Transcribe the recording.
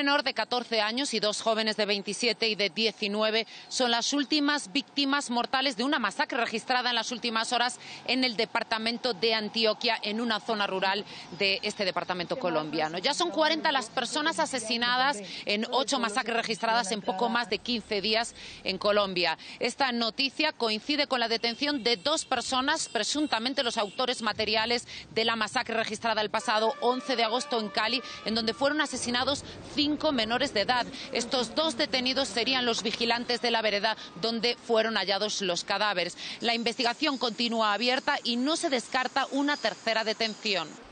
menor de 14 años y dos jóvenes de 27 y de 19 son las últimas víctimas mortales de una masacre registrada en las últimas horas en el departamento de Antioquia, en una zona rural de este departamento colombiano. Ya son 40 las personas asesinadas en 8 masacres registradas en poco más de 15 días en Colombia. Esta noticia coincide con la detención de 2 personas, presuntamente los autores materiales de la masacre registrada el pasado 11 de agosto en Cali, en donde fueron asesinados 5 menores de edad. Estos 2 detenidos serían los vigilantes de la vereda donde fueron hallados los cadáveres. La investigación continúa abierta y no se descarta una tercera detención.